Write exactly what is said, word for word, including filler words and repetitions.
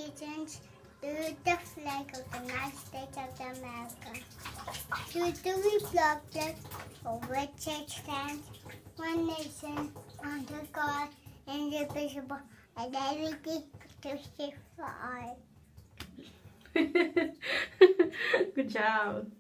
nations to the flag of the United States of America, to the republic for which it stands, one nation, under God, indivisible, and liberty to for all. Good job.